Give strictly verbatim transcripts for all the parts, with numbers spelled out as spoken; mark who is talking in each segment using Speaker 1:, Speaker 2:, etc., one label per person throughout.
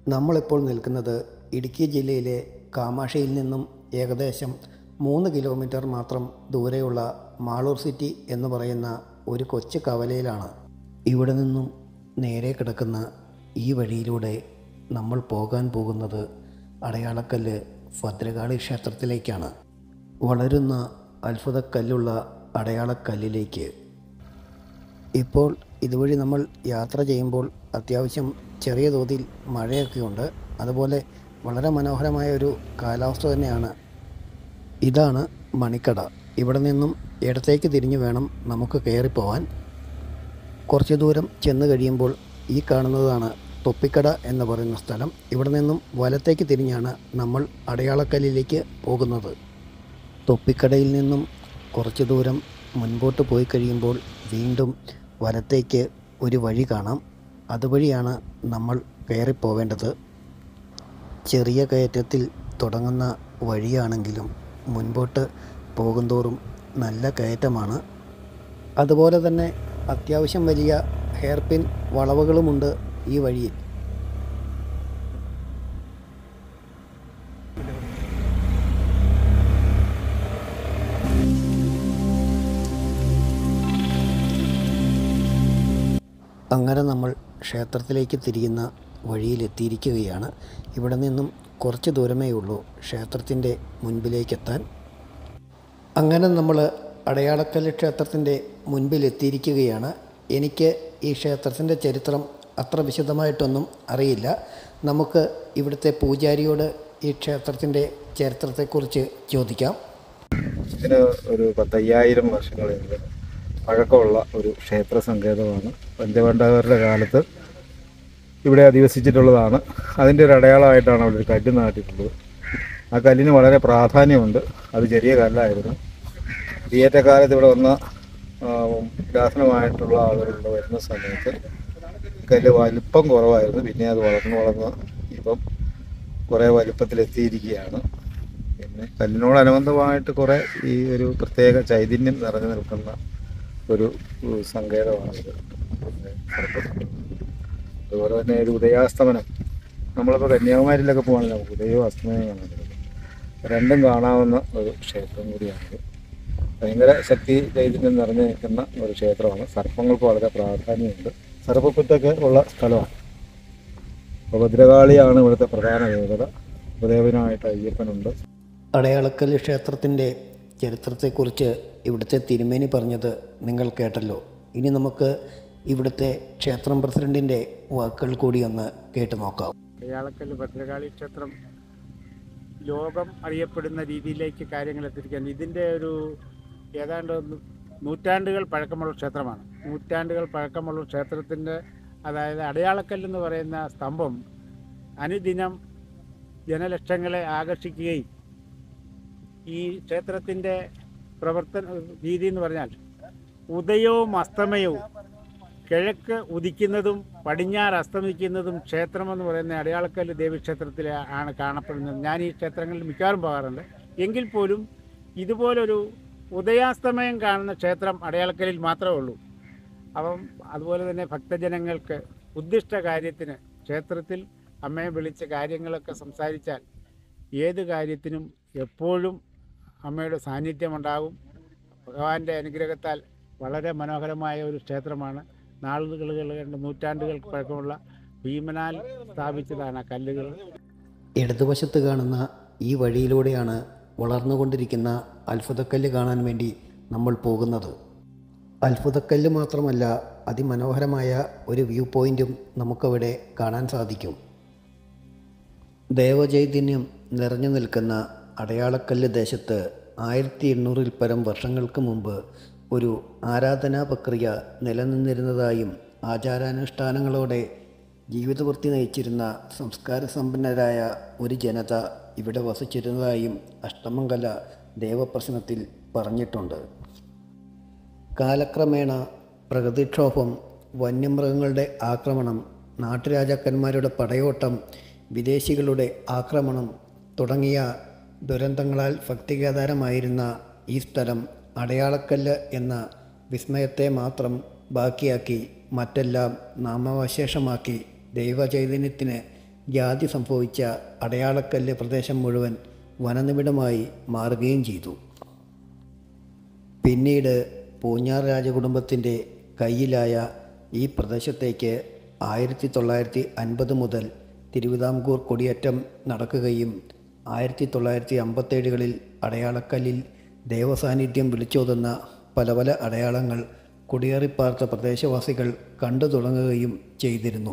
Speaker 1: നമ്മളിപ്പോൾ നിൽക്കുന്നത് ഇടുക്കി ജില്ലയിലെ കാമാഷിയിൽ നിന്നും ഏകദേശം മൂന്ന് കിലോമീറ്റർ മാത്രം ദൂരെയുള്ള മാളൂർ സിറ്റി എന്ന് പറയുന്ന ഒരു കൊച്ചു കവലയിലാണ്. ഇവിടെ നിന്നും നേരെ കിടക്കുന്ന ഈ വഴിയിലൂടെ നമ്മൾ പോകാൻ പോകുന്നത് അടയാളക്കല്ല് ഭദ്രകാളി ക്ഷേത്രത്തിലേക്കാണ്. വളരുന്ന അത്ഭുതക്കല്ലുള്ള അടയാളക്കല്ലിലേക്ക്. ഇപ്പോൾ ഇതുവഴി നമ്മൾ യാത്ര ചെയ്യുമ്പോൾ അത്യാവശ്യം ചെറിയ തോതിൽ മഴയൊക്കെയുണ്ട്. അതുപോലെ വളരെ മനോഹരമായ ഒരു കാലാവസ്ഥ തന്നെയാണ്. ഇതാണ് മണിക്കട. ഇവിടെ നിന്നും ഇടത്തേക്ക് തിരിഞ്ഞു വേണം നമുക്ക് കയറിപ്പോവാൻ. കുറച്ച് ദൂരം ചെന്ന് കഴിയുമ്പോൾ ഈ കാണുന്നതാണ് തൊപ്പിക്കട എന്ന് പറയുന്ന സ്ഥലം. ഇവിടെ നിന്നും വലത്തേക്ക് തിരിഞ്ഞാണ് നമ്മൾ അടയാളക്കല്ലിലേക്ക് പോകുന്നത്. തൊപ്പിക്കടയിൽ നിന്നും കുറച്ച് ദൂരം മുൻപോട്ട് പോയി കഴിയുമ്പോൾ വീണ്ടും വലത്തേക്ക് ഒരു വഴി കാണാം. അതുവഴിയാണ് നമ്മൾ കയറിപ്പോവേണ്ടത്. ചെറിയ കയറ്റത്തിൽ തുടങ്ങുന്ന വഴിയാണെങ്കിലും മുൻപോട്ട് പോകുന്തോറും നല്ല കയറ്റമാണ്. അതുപോലെ തന്നെ അത്യാവശ്യം വലിയ ഹെയർ പിൻ വളവുകളുമുണ്ട് ഈ വഴിയിൽ. അങ്ങനെ നമ്മൾ ക്ഷേത്രത്തിലേക്ക് തിരിയുന്ന വഴിയിലെത്തിയിരിക്കുകയാണ്. ഇവിടെ നിന്നും കുറച്ച് ദൂരമേ ഉള്ളൂ ക്ഷേത്രത്തിൻ്റെ മുൻപിലേക്കെത്താൻ. അങ്ങനെ നമ്മൾ അടയാളക്കല്ല് ക്ഷേത്രത്തിൻ്റെ മുൻപിലെത്തിയിരിക്കുകയാണ്. എനിക്ക് ഈ ക്ഷേത്രത്തിൻ്റെ ചരിത്രം അത്ര വിശദമായിട്ടൊന്നും അറിയില്ല. നമുക്ക് ഇവിടുത്തെ പൂജാരിയോട് ഈ ക്ഷേത്രത്തിൻ്റെ ചരിത്രത്തെക്കുറിച്ച് ചോദിക്കാം.
Speaker 2: ഇതിന് ഒരു പത്തയ്യായിരം വർഷങ്ങളിൽ പഴക്കമുള്ള ഒരു ക്ഷേത്ര സങ്കേതമാണ്. പഞ്ചപാണ്ഡവരുടെ കാലത്ത് ഇവിടെ അധിവസിച്ചിട്ടുള്ളതാണ്. അതിൻ്റെ ഒരു അടയാളമായിട്ടാണ് അവിടെ ഒരു കല്ല് നാട്ടിയിട്ടുള്ളത്. ആ കല്ലിന് വളരെ പ്രാധാന്യമുണ്ട്. അത് ചെറിയ കല്ലായിരുന്നു. തിയേറ്റക്കാലത്ത് ഇവിടെ വന്ന ഉദാസനമായിട്ടുള്ള ആളുകളുടെ വരുന്ന സമയത്ത് കല്ല് വലിപ്പം കുറവായിരുന്നു. പിന്നെ അത് വളർന്ന് വളർന്ന് ഇപ്പം കുറേ വലിപ്പത്തിലെത്തിയിരിക്കുകയാണ്. പിന്നെ കല്ലിനോടനുബന്ധമായിട്ട് കുറേ ഈ ഒരു പ്രത്യേക ചൈതന്യം നിറഞ്ഞു നിൽക്കുന്ന ഒരു സങ്കേതമാണിത്. അതുപോലെ തന്നെ ഒരു ഉദയാസ്തമനം, നമ്മളിപ്പോൾ കന്യാകുമാരിയിലൊക്കെ പോകുകയാണെങ്കിൽ നമുക്ക് ഉദയവും അസ്തമനം കാണാൻ പറ്റും. രണ്ടും കാണാവുന്ന ഒരു ക്ഷേത്രം കൂടിയാണിത്. ഭയങ്കര ശക്തി ചൈതന്യം നിറഞ്ഞു നിൽക്കുന്ന ഒരു ക്ഷേത്രമാണ്. സർപ്പങ്ങൾക്ക് വളരെ പ്രാധാന്യമുണ്ട്. സർപ്പക്കുത്തൊക്കെ ഉള്ള സ്ഥലമാണ്. അപ്പോൾ ഭദ്രകാളിയാണ് ഇവിടുത്തെ പ്രധാന ദേവത. ഉപദേവനായിട്ട് അയ്യപ്പനുണ്ട്.
Speaker 1: അടയാളക്കല്ല് ക്ഷേത്രത്തിൻ്റെ ചരിത്രത്തെക്കുറിച്ച് ഇവിടുത്തെ തിരുമേനി പറഞ്ഞത് നിങ്ങൾ കേട്ടല്ലോ. ഇനി നമുക്ക് ഇവിടുത്തെ ക്ഷേത്രം പ്രസിഡന്റിൻ്റെ വാക്കുകൾ കൂടി ഒന്ന് കേട്ടു നോക്കാം.
Speaker 3: അടയാളക്കല്ല് ഭദ്രകാളി ക്ഷേത്രം ലോകം അറിയപ്പെടുന്ന രീതിയിലേക്ക് കാര്യങ്ങൾ എത്തിയിരിക്കുകയാണ്. ഇതിൻ്റെ ഒരു ഏതാണ്ട് നൂറ്റാണ്ടുകൾ പഴക്കമുള്ള ക്ഷേത്രമാണ്. നൂറ്റാണ്ടുകൾ പഴക്കമുള്ള ക്ഷേത്രത്തിൻ്റെ അതായത് അടയാളക്കല്ലെന്ന് പറയുന്ന സ്തംഭം അനുദിനം ജനലക്ഷങ്ങളെ ആകർഷിക്കുകയും ഈ ക്ഷേത്രത്തിൻ്റെ പ്രവർത്തന രീതി എന്ന് പറഞ്ഞാൽ ഉദയവും അസ്തമയവും കിഴക്ക് ഉദിക്കുന്നതും പടിഞ്ഞാറ് അസ്തമിക്കുന്നതും ക്ഷേത്രമെന്ന് പറയുന്ന അടയാളക്കല്ല് ദേവീക്ഷേത്രത്തിൽ ആണ് കാണപ്പെടുന്നത്. ഞാൻ ഈ ക്ഷേത്രങ്ങളിൽ മിക്കവാറും പോകാറുണ്ട്. എങ്കിൽ പോലും ഇതുപോലൊരു ഉദയാസ്തമയം കാണുന്ന ക്ഷേത്രം അടയാളക്കല്ലിൽ മാത്രമേ ഉള്ളൂ. അപ്പം അതുപോലെ തന്നെ ഭക്തജനങ്ങൾക്ക് ഉദ്ദിഷ്ട കാര്യത്തിന് ക്ഷേത്രത്തിൽ അമ്മയെ വിളിച്ച കാര്യങ്ങളൊക്കെ സംസാരിച്ചാൽ ഏത് കാര്യത്തിനും എപ്പോഴും അമ്മയുടെ സാന്നിധ്യമുണ്ടാകും. ഭഗവാന്റെ അനുഗ്രഹത്താൽ വളരെ മനോഹരമായ ഒരു ക്ഷേത്രമാണ്. നാളുകൾ കണ്ട് നൂറ്റാണ്ടുകൾ പഴക്കമുള്ള ഭീമനാൽ സ്ഥാപിച്ചതാണ് ആ കല്ലുകൾ.
Speaker 1: ഇടതുവശത്ത് കാണുന്ന ഈ വഴിയിലൂടെയാണ് വളർന്നുകൊണ്ടിരിക്കുന്ന അത്ഭുതക്കല്ല് കാണാൻ വേണ്ടി നമ്മൾ പോകുന്നത്. അത്ഭുതക്കല്ല് മാത്രമല്ല, അതിമനോഹരമായ ഒരു വ്യൂ പോയിൻറ്റും നമുക്കവിടെ കാണാൻ സാധിക്കും. ദേവചൈതന്യം നിറഞ്ഞു നിൽക്കുന്ന അടയാളക്കല്ല് ദേശത്ത് ആയിരത്തി എണ്ണൂറിൽ പരം വർഷങ്ങൾക്ക് മുമ്പ് ഒരു ആരാധനാ പ്രക്രിയ നിലനിന്നിരുന്നതായും ആചാരാനുഷ്ഠാനങ്ങളോടെ ജീവിതവൃത്തി നയിച്ചിരുന്ന സംസ്കാര സമ്പന്നരായ ഒരു ജനത ഇവിടെ വസിച്ചിരുന്നതായും അഷ്ടമംഗല ദേവപ്രശ്നത്തിൽ പറഞ്ഞിട്ടുണ്ട്. കാലക്രമേണ പ്രകൃതിക്ഷോഭം, വന്യമൃഗങ്ങളുടെ ആക്രമണം, നാട്ടുരാജാക്കന്മാരുടെ പടയോട്ടം, വിദേശികളുടെ ആക്രമണം തുടങ്ങിയ ദുരന്തങ്ങളാൽ ഭക്തികാധാരമായിരുന്ന ഈ സ്ഥലം അടയാളക്കല്ല് എന്ന വിസ്മയത്തെ മാത്രം ബാക്കിയാക്കി മറ്റെല്ലാം നാമാവശേഷമാക്കി ദൈവചൈതന്യത്തിന് വ്യാധി സംഭവിച്ച അടയാളക്കല്ല് പ്രദേശം മുഴുവൻ വനനിബിഡമായി മാറുകയും ചെയ്തു. പിന്നീട് പൂഞ്ഞാർ രാജകുടുംബത്തിൻ്റെ കയ്യിലായ ഈ പ്രദേശത്തേക്ക് ആയിരത്തി തൊള്ളായിരത്തി അൻപത് മുതൽ തിരുവിതാംകൂർ കൊടിയേറ്റം നടക്കുകയും ആയിരത്തി തൊള്ളായിരത്തി അമ്പത്തേഴുകളിൽ അടയാളക്കല്ലിൽ ദേവസാന്നിധ്യം വിളിച്ചോതുന്ന പല പല അടയാളങ്ങൾ കുടിയേറിപ്പാർത്ത പ്രദേശവാസികൾ കണ്ടു തുടങ്ങുകയും ചെയ്തിരുന്നു.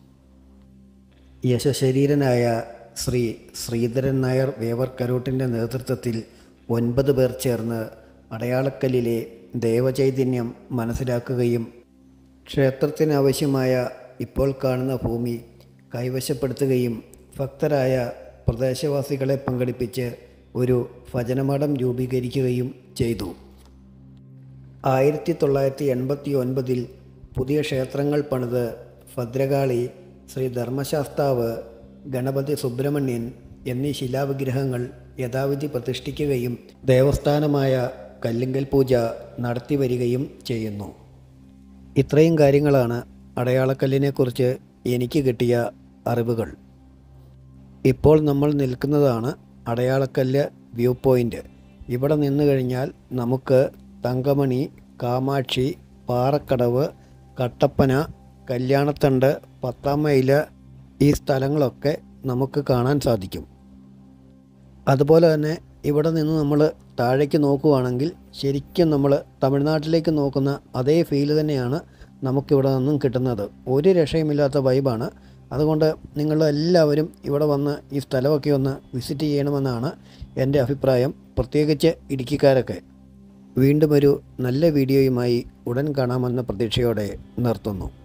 Speaker 1: യശശരീരനായ ശ്രീ ശ്രീധരൻ നായർ വേവർ കരോട്ടിൻ്റെ നേതൃത്വത്തിൽ ഒൻപത് പേർ ചേർന്ന് അടയാളക്കല്ലിലെ ദേവചൈതന്യം മനസ്സിലാക്കുകയും ക്ഷേത്രത്തിനാവശ്യമായ ഇപ്പോൾ കാണുന്ന ഭൂമി കൈവശപ്പെടുത്തുകയും ഭക്തരായ പ്രദേശവാസികളെ പങ്കെടുപ്പിച്ച് ഒരു ഭജനമഠം രൂപീകരിക്കുകയും ചെയ്തു. ആയിരത്തി തൊള്ളായിരത്തി എൺപത്തി ഒൻപതിൽ പുതിയ ക്ഷേത്രങ്ങൾ പണിത് ഭദ്രകാളി, ശ്രീ ധർമ്മശാസ്താവ്, ഗണപതി സുബ്രഹ്മണ്യൻ എന്നീ ശിലാവിഗ്രഹങ്ങൾ യഥാവിധി പ്രതിഷ്ഠിക്കുകയും ദേവസ്ഥാനമായ കല്ലിങ്കൽ പൂജ നടത്തി വരികയും ചെയ്യുന്നു. ഇത്രയും കാര്യങ്ങളാണ് അടയാളക്കല്ലിനെക്കുറിച്ച് എനിക്ക് കിട്ടിയ അറിവുകൾ. ഇപ്പോൾ നമ്മൾ നിൽക്കുന്നതാണ് അടയാളക്കല്ല് വ്യൂ പോയിൻ്റ്. ഇവിടെ നിന്ന് കഴിഞ്ഞാൽ നമുക്ക് തങ്കമണി, കാമാക്ഷി, പാറക്കടവ്, കട്ടപ്പന, കല്യാണത്തണ്ട്, പത്താം മൈല് ഈ സ്ഥലങ്ങളൊക്കെ നമുക്ക് കാണാൻ സാധിക്കും. അതുപോലെ തന്നെ ഇവിടെ നിന്ന് നമ്മൾ താഴേക്ക് നോക്കുകയാണെങ്കിൽ ശരിക്കും നമ്മൾ തമിഴ്നാട്ടിലേക്ക് നോക്കുന്ന അതേ ഫീല് തന്നെയാണ് നമുക്കിവിടെ നിന്നും കിട്ടുന്നത്. ഒരു രക്ഷയുമില്ലാത്ത വൈബാണ്. അതുകൊണ്ട് നിങ്ങളെല്ലാവരും ഇവിടെ വന്ന് ഈ സ്ഥലമൊക്കെ ഒന്ന് വിസിറ്റ് ചെയ്യണമെന്നാണ് എൻ്റെ അഭിപ്രായം, പ്രത്യേകിച്ച് ഇടുക്കിക്കാരൊക്കെ. വീണ്ടും ഒരു നല്ല വീഡിയോയുമായി ഉടൻ കാണാമെന്ന പ്രതീക്ഷയോടെ നിർത്തുന്നു.